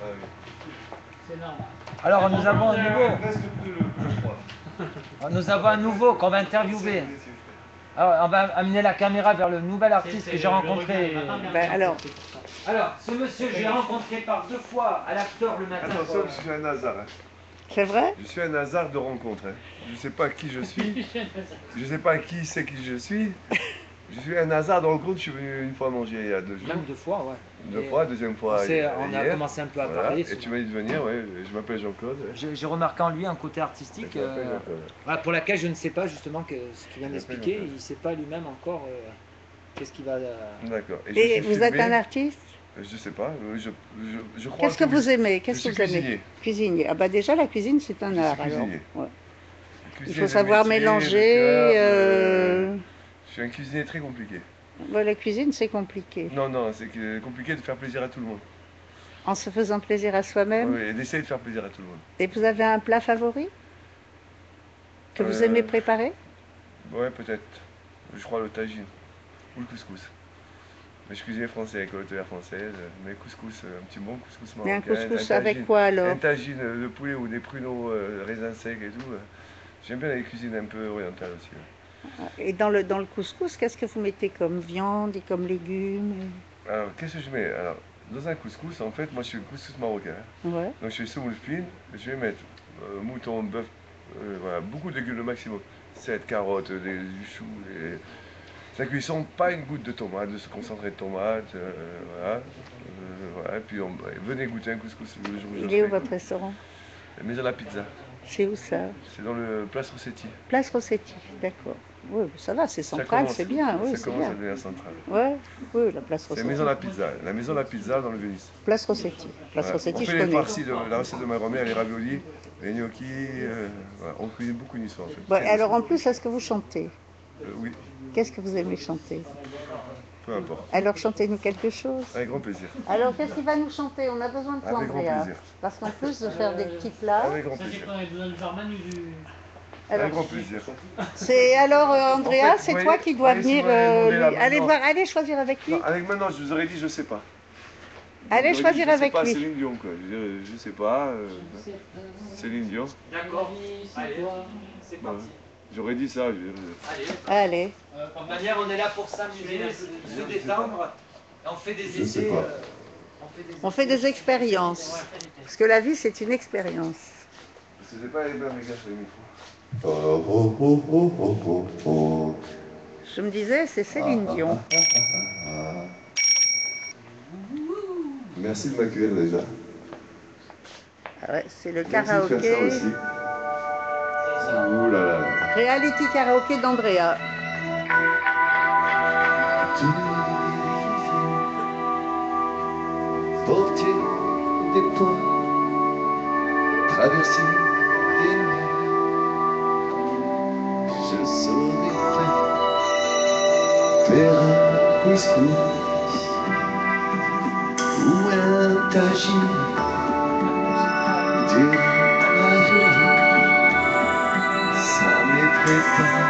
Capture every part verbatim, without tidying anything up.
Ah oui. C'est normal. Alors nous avons un nouveau. Presque plus le plus froid. Nous avons un nouveau qu'on va interviewer. Alors on va amener la caméra vers le nouvel artiste que j'ai rencontré. Ben, alors, Alors, ce monsieur, je l'ai rencontré par deux fois à l'acteur le matin. Attention, je suis un hasard. Hein. c'est vrai? Je suis un hasard de rencontre. Hein. Je ne sais pas qui je suis. Je ne sais pas qui c'est qui je suis. Je suis un hasard de rencontre. Je suis venu une fois manger il y a deux jours. Même deux fois, ouais. Deux Et fois, deuxième fois. On, hier. on a commencé un peu à voilà. parler. Et tu m'as dit de venir, ouais. Je m'appelle Jean-Claude. J'ai remarqué en lui un côté artistique euh, voilà, pour laquelle je ne sais pas justement que ce qu'il vient d'expliquer. Il ne sait pas lui-même encore euh, qu'est-ce qu'il va. Euh... D'accord. Et, Et vous filmé. êtes un artiste? Je sais pas. Je, je, je crois. Qu'est-ce que, que vous aimez? Qu'est-ce que vous cuisinier. aimez? Cuisinier. Ah bah déjà la cuisine c'est un je art suis alors. Ouais. Il faut savoir métier, mélanger. Euh... Je suis un cuisinier très compliqué. Bah, la cuisine c'est compliqué. Non non, c'est compliqué de faire plaisir à tout le monde. En se faisant plaisir à soi-même. Oui, et d'essayer de faire plaisir à tout le monde. Et vous avez un plat favori que euh... vous aimez préparer? Ouais, peut-être. Je crois le tagine ou le couscous. Mais je cuisinais français avec l'hôtelière française, mais couscous, un petit bon couscous marocain. Mais un couscous un avec tagine, quoi alors? Un tagine de poulet ou des pruneaux, euh, raisins secs et tout. J'aime bien les cuisines un peu orientales aussi. Et dans le, dans le couscous, qu'est-ce que vous mettez comme viande et comme légumes? Alors, qu'est-ce que je mets? Alors, dans un couscous, en fait, moi je suis un couscous marocain. Ouais. Donc je suis semoule fine, je vais mettre euh, mouton, bœuf, euh, voilà, beaucoup de légumes le maximum. sept carottes, des, du chou, des... Sa cuisson, pas une goutte de tomate, de ce concentré de tomate, euh, voilà. Euh, voilà. Et puis on, venez goûter un couscous le jour où je Il est où votre restaurant? La Maison de la Pizza. C'est où ça? C'est dans le Place Rossetti. Place Rossetti, d'accord. Oui, ça va, c'est central, c'est bien. Oui, ça commence bien. à devenir central. Ouais, oui, la Place Rossetti. C'est la Maison de la Pizza, la Maison de la Pizza dans le Venise. Place Rossetti. Place voilà. Rossetti, on fait je les connais. farcis de la recette de ma grand-mère, les raviolis, les gnocchis, euh, voilà. On cuisine beaucoup une histoire en fait. Bon, alors en plus, est-ce que vous chantez? euh, Oui. Qu'est-ce que vous aimez chanter? Peu importe. Alors chantez-nous quelque chose. Avec grand plaisir. Alors qu'est-ce qu'il va nous chanter? On a besoin de toi, Avec Andrea. grand plaisir. Parce qu'en plus de faire des petits plats. Avec grand plaisir. Alors, Avec grand plaisir. C'est alors euh, Andrea, en fait, c'est toi qui dois venir. Euh, lui... là, allez voir, allez choisir avec lui. Non, avec maintenant, je vous aurais dit, je sais pas. Allez choisir dit, avec pas, lui. Céline Dion, quoi. Je, je sais pas. Euh, Céline Dion. D'accord. Allez, c'est parti. J'aurais dit ça. Je... Allez. Allez. Euh, de toute manière, on est là pour s'amuser, se détendre. Et on fait des je essais. Euh, on, fait des... on fait des expériences. Parce que la vie, c'est une expérience. Parce que c'est pas les mêmes gars sur le micro. Je me disais, c'est Céline Dion. Merci de m'accueillir déjà. Ah ouais, c'est le karaoké. Merci de faire ça aussi. Ouh là là. Reality karaoké d'Andrea. Porter des ponts, traverser des mers, je saurais faire, faire un couscous ou un tagine, des raviolis, ça m'effraie pas.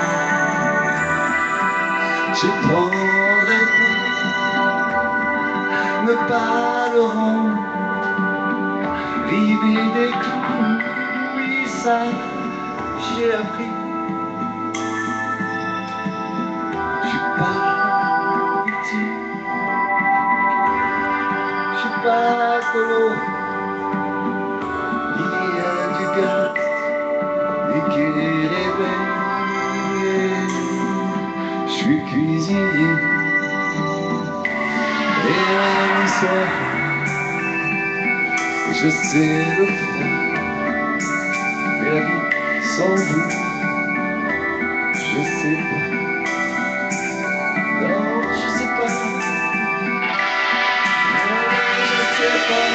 Je prendrai me parleront, river des clous, oui ça j'ai appris. Je suis pas petit, je suis pas colo, il y a du gaz et qui réveille. Je suis cuisinier. Et un soir, je sais le faire, mais la vie sans vous, je sais pas. Non, je sais pas. Non, je sais pas.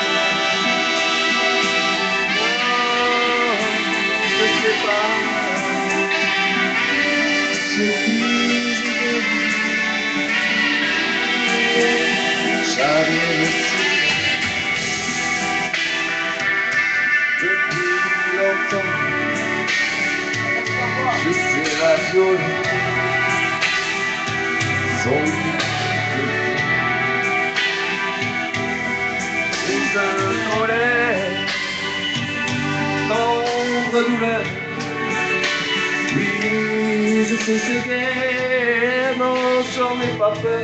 Non, je sais pas. Je suis j'avais le depuis longtemps, je sais la violence, son goût de douce colère, tendre douleur. Oui, je sais ce qu'est, non, j'en ai pas peur.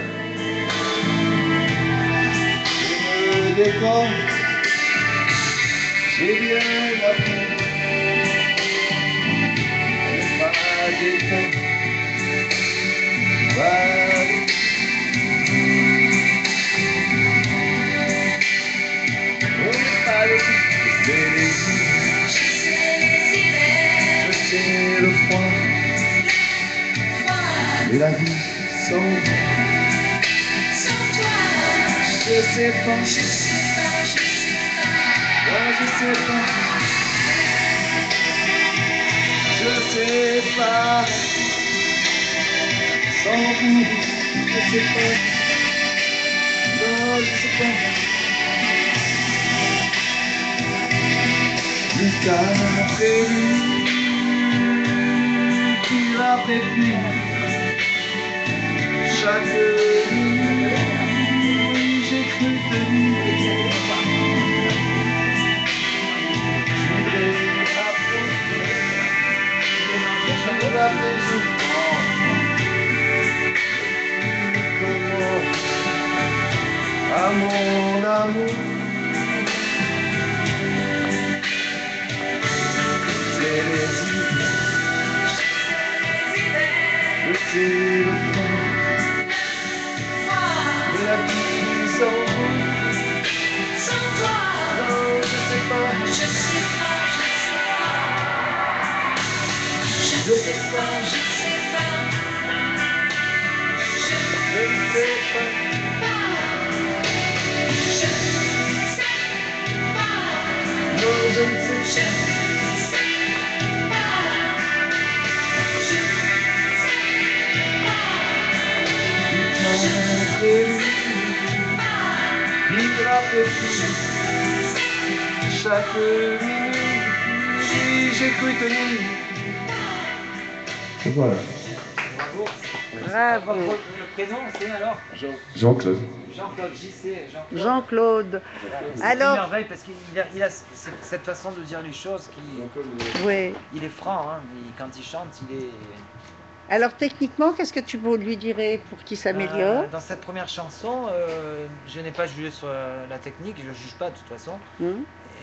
Je me défends, j'ai bien appris. Ne pas défendre, va. Je sais les hivers, je sais le froid, mais la vie sans je sais pas, je sais pas, je sais pas, moi je sais pas, je sais pas, sans vous, je sais pas, non je sais pas. Plus tard prévu, qu'il a prévu, chaque nuit, j'ai cru tenir. Je voudrais approcher, je voudrais approcher. Comment, à mon amour, c'est les hivers, c'est le froid, mais la vie sans vous, sans toi, non, je sais pas, je sais pas, je sais pas, je sais pas, je sais pas, je ne sais pas, non, je ne sais pas. Chaque minute, j'ai cru tenir. Voilà. Bravo. Bravo. Le prénom, c'est alors Jean-Claude. Jean-Claude, J C, Jean-Claude. Jean-Claude. C'est Alors- une merveille parce qu'il a, il a c- cette façon de dire les choses qui. Oui. Il est franc, hein. Il- quand il chante, il est. Alors techniquement, qu'est-ce que tu lui dirais pour qu'il s'améliore? Euh, dans cette première chanson, euh, je n'ai pas jugé sur la, la technique, je ne juge pas de toute façon. Hum.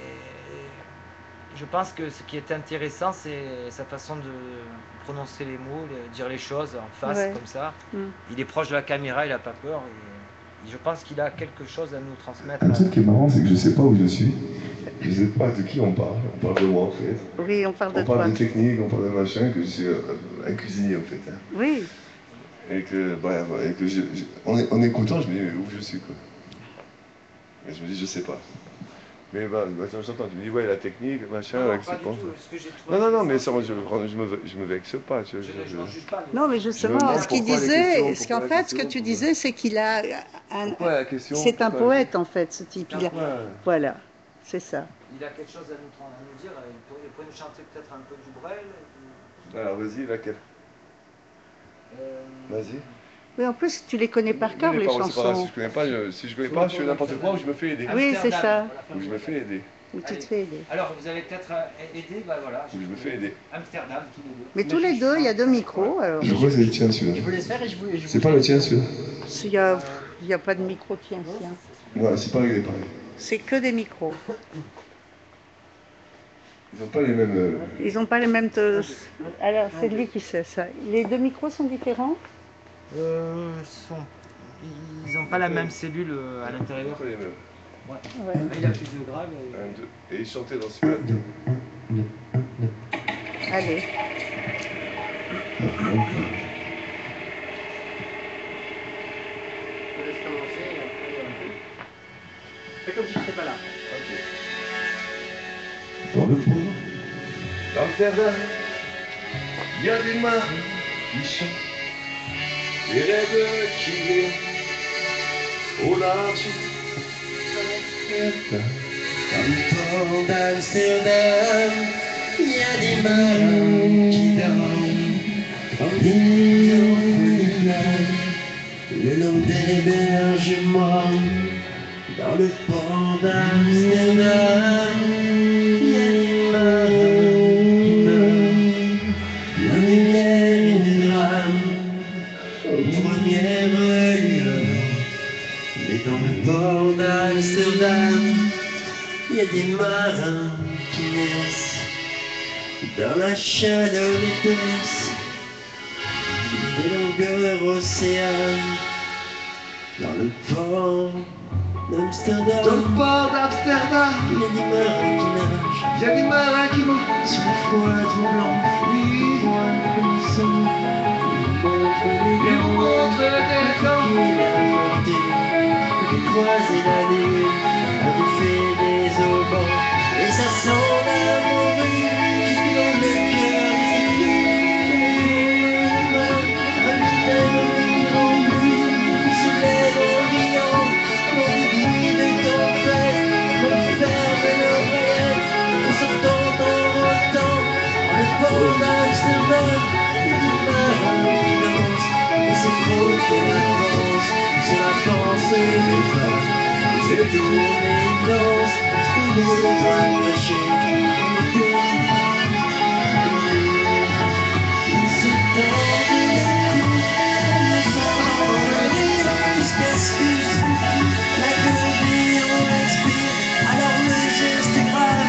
Et je pense que ce qui est intéressant, c'est sa façon de prononcer les mots, de dire les choses en face, Ouais. comme ça. Hum. Il est proche de la caméra, il n'a pas peur. Et, et je pense qu'il a quelque chose à nous transmettre. Un truc qui est marrant, c'est que je sais pas où je suis. Je sais pas de qui on parle. On parle de moi en fait. Oui, on parle de On toi. parle de technique, on parle de machin, que je suis euh, un cuisinier en fait. Hein. Oui. Et que, bref, et que je, je- en, en écoutant, je me dis, mais où je suis quoi. Et je me dis, je sais pas. Mais bah, bah, j'entends, tu me dis, ouais, la technique, machin, Non, non, avec pas ses du ponts. tout. Ce que j'ai trouvé Non, non, non, mais intéressant, ça, je, je, me, je me vexe pas. Je, Je je, ne je- juge pas. Non, mais me justement, demande ce qu'il pourquoi les disait, questions, ce qu'en pourquoi la fait, ce que question, tu pourquoi- disais, c'est qu'il a un, Pourquoi la question c'est un pourquoi- poète en fait, ce type. Il a- Ouais. Voilà, c'est ça. Il a quelque chose à nous, tra- à nous dire. Il pourrait, il pourrait nous chanter peut-être un peu du Brel. du- Alors, vas-y, laquelle euh, Vas-y. Oui, en plus, tu les connais par Mais cœur, les les paroles, c'est pas grave, si chansons. je connais pas, je, si je connais pas, je fais n'importe quoi ou je me fais aider. Oui, c'est ça. Ou je me fais aider. Ou tu te Allez. fais aider. Alors, vous avez peut-être euh, aidé, bah voilà. Ou je me fais aider. Amsterdam, tous les deux. Mais tous les deux, il y a deux micros. Alors, Je crois que c'est le tien Je celui-là. vous laisse faire et je vous. je C'est vous- pas le tien celui-là. il n'y a, il y a pas de micro, tiens, tiens. Ouais, c'est pas réglé pareil. C'est que des micros. Ils n'ont pas les mêmes. euh, Ils n'ont pas les mêmes. te- Alors, c'est lui qui sait ça. Les deux micros sont différents? Euh, sont... Ils n'ont pas la même cellule euh, à Ils l'intérieur. n'ont pas les mêmes. Ouais. Là, il a plus de grave. et- Un, deux. Et ils chantaient dans celui-là. Allez. Je laisse commencer et après, euh, fais comme si je n'étais pas là. Dans le pont d'Amsterdam, il y a des maris qui chantent, des rêves qui viennent au large. Dans le port d'Amsterdam, il y a des marins qui dorment tranquillement le long des berges mornes. Dans le port d'Amsterdam, il y a des marins qui meurent, il y a des guerres et des drames, aux premières lueurs. Mais dans le port d'Amsterdam, il y a des marins qui naissent dans la chaleur épaisse des longueurs océanes. Dans le port d'Amsterdam, Dans le port d'Amsterdam, il y a des marins qui nagent il y a des marins qui vont sur les poitrons blancs, les voiles frissonnent, ils nous montrent des dents. des croisées d'allées, à bouffer des aubans, et ça sent l'amour qui dans le cœur des se lève en riant, dans les bruits de tempête, on ferme l'oreillette, en sortant en rotant, le port d'Amsterdam, il marins qui dansent, et c'est trop trop d'avance, c'est la pensée des femmes, c'est tourner une danse, où les étoiles cachées, comme le pays, ils se tendent les coups, ils s'en jusqu'à ce que la cordée on respire, alors le geste est grave.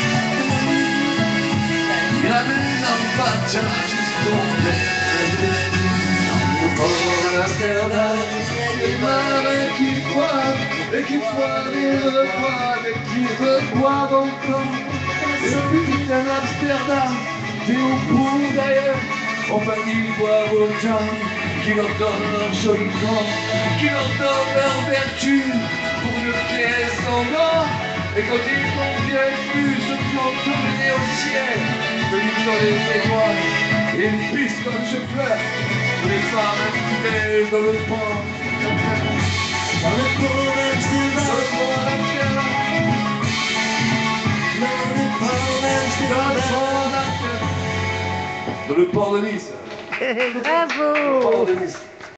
Il a mis un patin jusqu'au bled. Dans le port d'Amsterdam, il y a des marins qui boivent, et qui boivent et reboivent, et qui reboivent encore. Et puis à Amsterdam, et au bout d'ailleurs, on va y boire aux gens qui leur donnent leur joli corps, qui leur donnent leur vertu pour une pièce en or. Et quand ils n'ont bien vu se tourner au ciel, venus dans les étoiles, et une piste comme je pleure, les femmes fidèles dans le port. Dans le port d'Amsterdam, Dans le port d'Amsterdam, dans le port d'Amsterdam. dans le port de Nice. Bravo! Le port de Nice.